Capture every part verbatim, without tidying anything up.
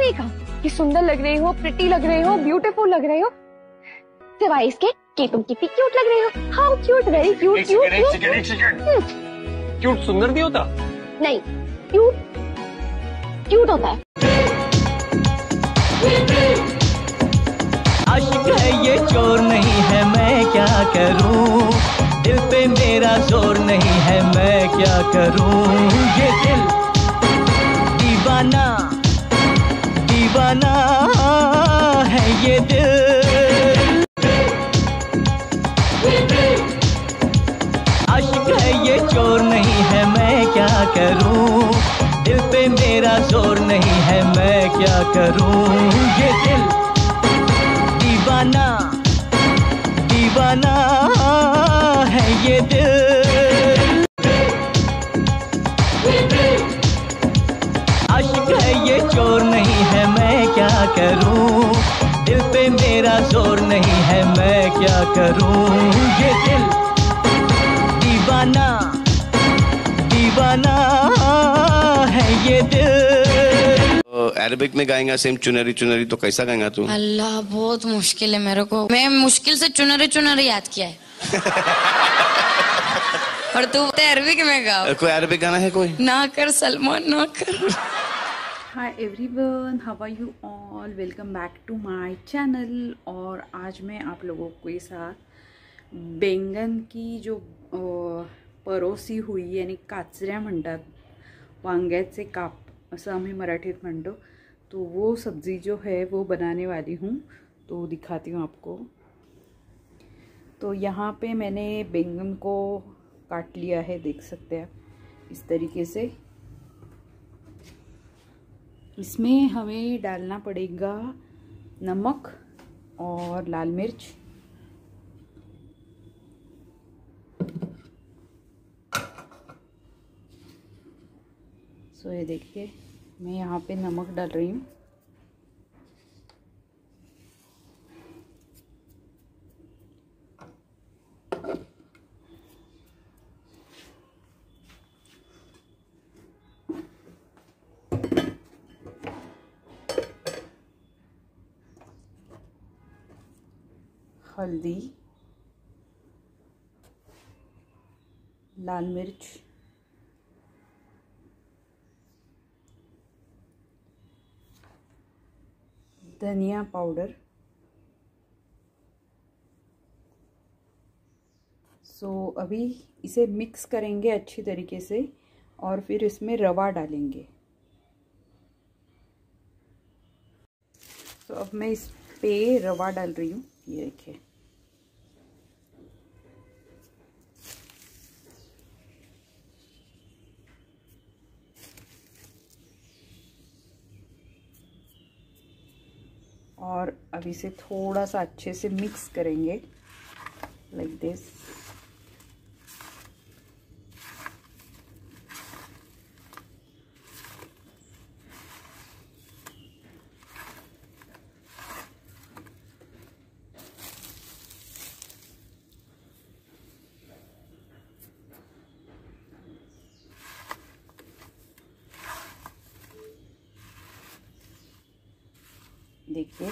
नहीं कहा कि सुंदर लग रहे हो, प्रिटी लग रहे हो, ब्यूटीफुल लग रहे हो, सिवाय इसके कि तुम कितनी क्यूट लग रहे हो। How cute, very cute cute. Cute सुंदर नहीं होता? नहीं, क्यूट क्यूट होता है। आशिक है ये चोर नहीं है, मैं क्या करूं, दिल पे मेरा जोर नहीं है, मैं क्या करूं। ये दिल दीवाना दीवाना है, ये दिल आशिक है ये चोर नहीं है, मैं क्या करूं, दिल पे मेरा जोर नहीं है, मैं क्या करूं। ये दिल दीवाना दीवाना है, ये दिल आशिक है ये चोर नहीं है, मैं क्या करूं, दिल पे मेरा जोर नहीं है, मैं क्या करूं। ये दिल दीवाना दीवाना है, ये दिल। अरबिक में गाएगा सेम चुनरी चुनरी, तो कैसा गाएगा तू? अल्लाह बहुत मुश्किल है मेरे को, मैं मुश्किल से चुनरी चुनरी याद किया है। और तू अरबिक में गा। कोई अरबिक गाना है कोई? ना कर सलमान ना कर। Hi everyone, how are you all, welcome back to my channel. और आज मैं आप लोगों के साथ बैंगन की जो परोसी हुई, यानी काचऱ्या म्हणतात, वांग्याचे काप असं आम्ही मराठीत म्हणतो, तो वो सब्ज़ी जो है वो बनाने वाली हूँ, तो दिखाती हूँ आपको। तो यहाँ पे मैंने बैंगन को काट लिया है, देख सकते हैं आप इस तरीके से। इसमें हमें डालना पड़ेगा नमक और लाल मिर्च, सो ये देखिए मैं यहाँ पे नमक डाल रही हूँ। हल्दी, लाल मिर्च, धनिया पाउडर। सो अभी इसे मिक्स करेंगे अच्छी तरीके से और फिर इसमें रवा डालेंगे। तो अब मैं इस पे रवा डाल रही हूँ, ये देखिए। और अब इसे थोड़ा सा अच्छे से मिक्स करेंगे, लाइक दिस। देखिए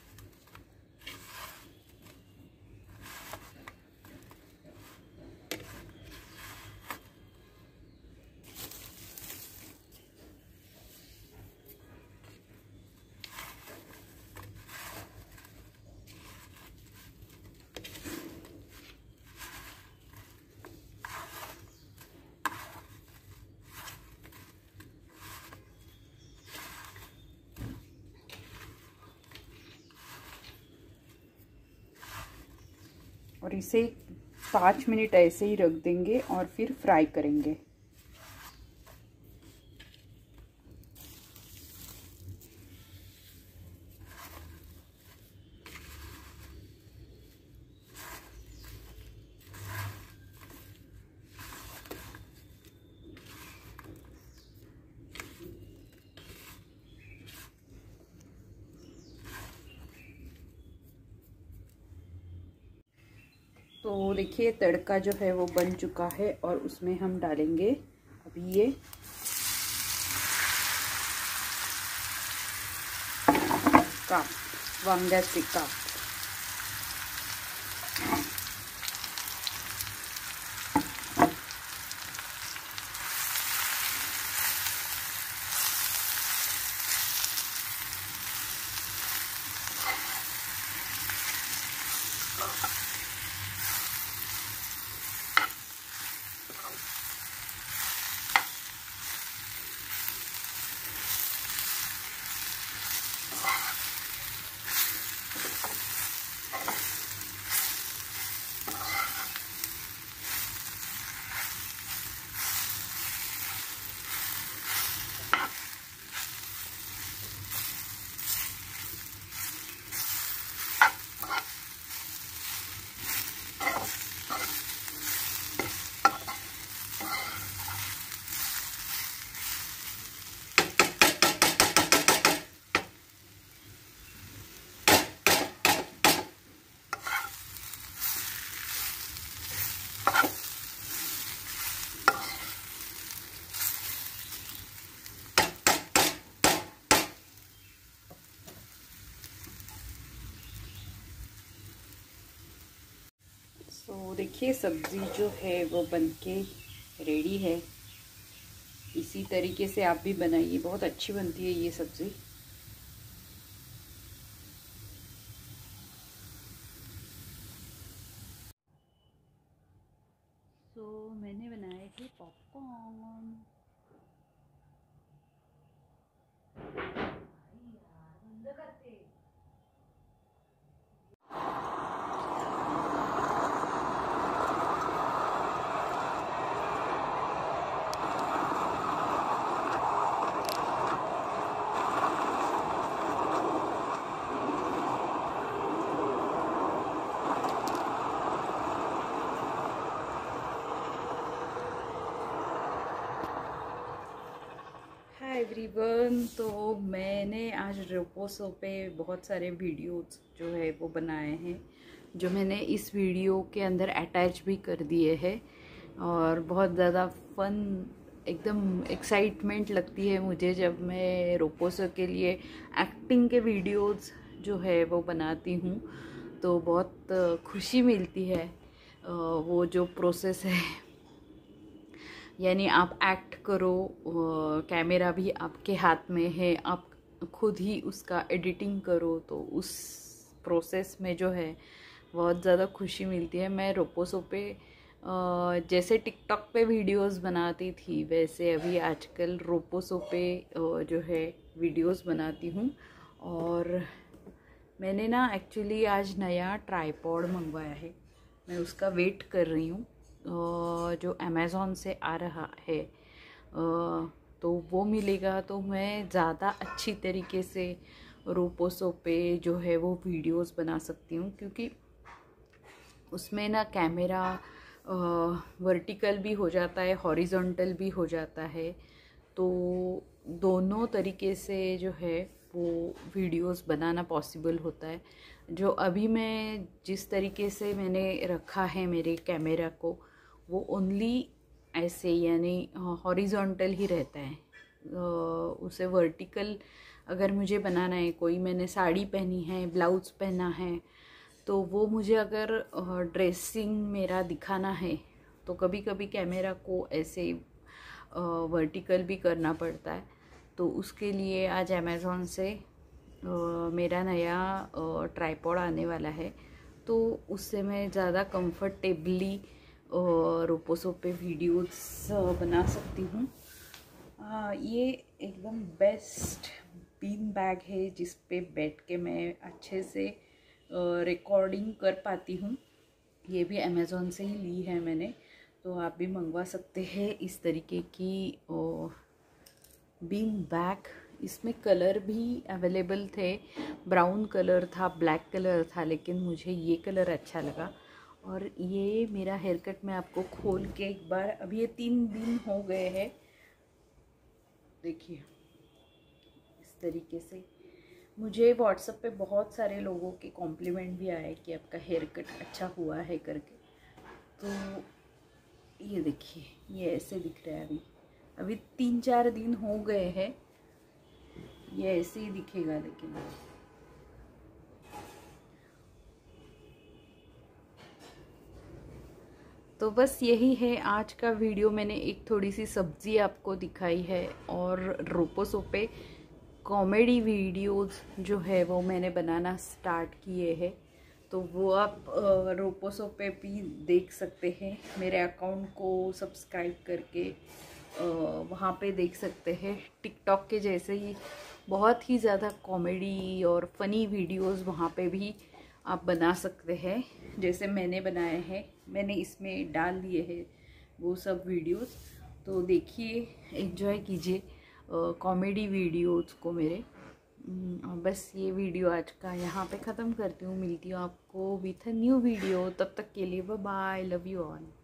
और इसे पाँच मिनट ऐसे ही रख देंगे और फिर फ्राई करेंगे। तो देखिए तड़का जो है वो बन चुका है और उसमें हम डालेंगे अभी ये काप, वांग्याचे काप. तो देखिए सब्ज़ी जो है वो बनके रेडी है. इसी तरीके से आप भी बनाइए, बहुत अच्छी बनती है ये सब्ज़ी. तो मैंने बनाए थे पॉपकॉर्न. एवरीवन, तो मैंने आज रोपोसो पे बहुत सारे वीडियोस जो है वो बनाए हैं, जो मैंने इस वीडियो के अंदर अटैच भी कर दिए हैं. और बहुत ज़्यादा फन, एकदम एक्साइटमेंट लगती है मुझे जब मैं रोपोसो के लिए एक्टिंग के वीडियोस जो है वो बनाती हूँ. तो बहुत खुशी मिलती है. वो जो प्रोसेस है, यानी आप एक्ट करो, कैमरा भी आपके हाथ में है, आप खुद ही उसका एडिटिंग करो, तो उस प्रोसेस में जो है बहुत ज़्यादा खुशी मिलती है. मैं रोपोसो पे जैसे टिकटॉक पे वीडियोस बनाती थी, वैसे अभी आजकल रोपोसो पे जो है वीडियोस बनाती हूँ. और मैंने ना एक्चुअली आज नया ट्राइपॉड मंगवाया है. मैं उसका वेट कर रही हूँ, जो अमेज़ॉन से आ रहा है. तो वो मिलेगा तो मैं ज़्यादा अच्छी तरीके से रोपोसो पे जो है वो वीडियोस बना सकती हूँ, क्योंकि उसमें ना कैमरा वर्टिकल भी हो जाता है, हॉरिजॉन्टल भी हो जाता है. तो दोनों तरीके से जो है वो वीडियोस बनाना पॉसिबल होता है. जो अभी मैं जिस तरीके से मैंने रखा है मेरे कैमरा को, वो ओनली ऐसे यानी हॉरिजॉन्टल ही रहता है. उसे वर्टिकल अगर मुझे बनाना है, कोई मैंने साड़ी पहनी है, ब्लाउज पहना है, तो वो मुझे अगर ड्रेसिंग मेरा दिखाना है तो कभी कभी कैमरा को ऐसे वर्टिकल भी करना पड़ता है. तो उसके लिए आज अमेज़ॉन से मेरा नया ट्राइपॉड आने वाला है, तो उससे मैं ज़्यादा कंफर्टेबली रोपोसो पे वीडियोस बना सकती हूँ. ये एकदम बेस्ट बीन बैग है जिस पे बैठ के मैं अच्छे से रिकॉर्डिंग कर पाती हूँ. ये भी अमेज़ॉन से ही ली है मैंने, तो आप भी मंगवा सकते हैं इस तरीके की बीन बैग. इसमें कलर भी अवेलेबल थे, ब्राउन कलर था, ब्लैक कलर था, लेकिन मुझे ये कलर अच्छा लगा. और ये मेरा हेयर कट मैं आपको खोल के एक बार, अभी ये तीन दिन हो गए हैं, देखिए इस तरीके से. मुझे व्हाट्सएप पे बहुत सारे लोगों के कॉम्प्लीमेंट भी आए कि आपका हेयर कट अच्छा हुआ है करके. तो ये देखिए, ये ऐसे दिख रहा है. अभी अभी तीन चार दिन हो गए हैं, ये ऐसे ही दिखेगा. लेकिन तो बस यही है आज का वीडियो। मैंने एक थोड़ी सी सब्जी आपको दिखाई है और रोपोसो पे कॉमेडी वीडियोस जो है वो मैंने बनाना स्टार्ट किए हैं, तो वो आप रोपोसो पे भी देख सकते हैं। मेरे अकाउंट को सब्सक्राइब करके वहाँ पे देख सकते हैं। टिकटॉक के जैसे ही बहुत ही ज़्यादा कॉमेडी और फ़नी वीडियोस वहाँ पे भी आप बना सकते हैं, जैसे मैंने बनाए हैं। मैंने इसमें डाल दिए हैं वो सब वीडियोस, तो देखिए, एंजॉय कीजिए कॉमेडी वीडियोस को मेरे। और बस ये वीडियो आज का यहाँ पे ख़त्म करती हूँ। मिलती हूँ आपको विथ अ न्यू वीडियो। तब तक के लिए bye bye, love you all.